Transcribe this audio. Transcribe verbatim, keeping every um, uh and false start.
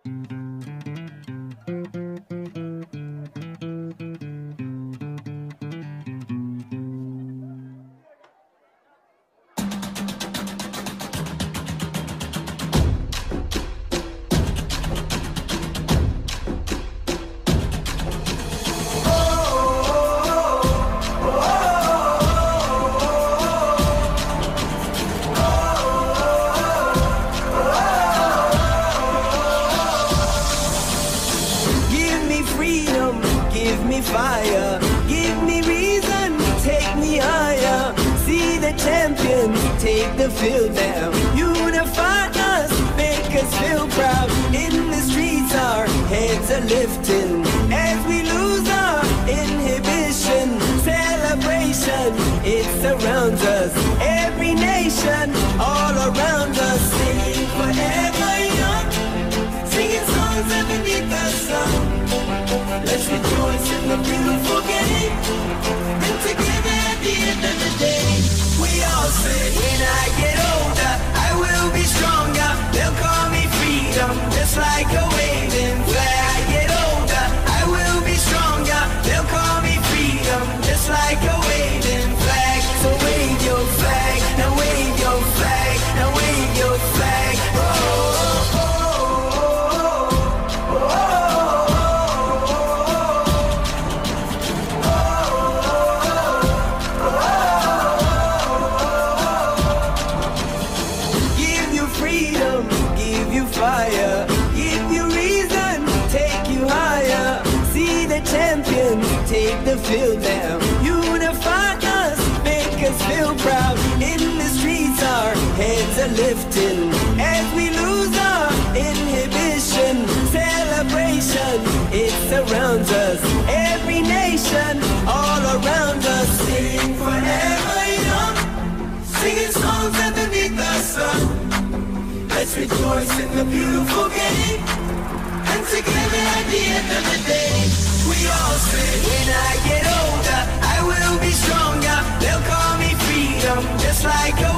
Give me fire, give me reason, take me higher. See the champions take the field now. Unify us, make us feel proud. In the streets our heads are lifting as we lose our inhibition. Celebration, it surrounds us. Every nation, all around us. Singing forever young, singing songs underneath the sun. Let's rejoice in the beautiful game, and together at the end of the day, we all say, when I get older, I will be stronger. They'll call me freedom, just like a waving flag. I get older, I will be stronger. They'll call me freedom, just like a waving flag. So wave your flag, now wave your flag, now wave your flag. Oh, oh, oh, oh, oh, oh. Fire, give you reason, take you higher. See the champions take the field now. Unify us, make us feel proud. In the streets our heads are lifting as we lose our inhibition. Celebration, it surrounds us. Every nation, all around us. Sing forever young, singing songs underneath the sun. Let's rejoice in the beautiful game, and together at the end of the day, we all say, when I get older, I will be stronger. They'll call me freedom, just like a